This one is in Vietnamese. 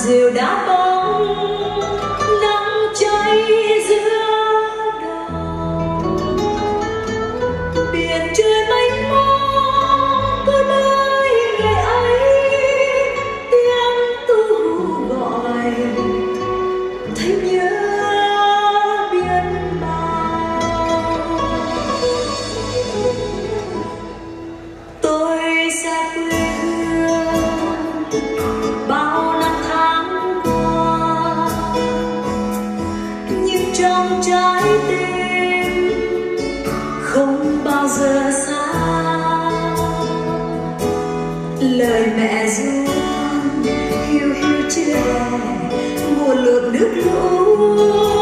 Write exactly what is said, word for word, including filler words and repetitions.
rìu đá bóng nắng cháy giữa đồng biển trời mênh mông tôi nơi ngày ấy tiếng tu gọi thấy nhớ biết bao. Tôi xa quê hương bao năm tháng qua, nhưng trong trái tim không bao giờ xa. Lời mẹ ru hiu hiu chưa hè mùa lụt nước lũ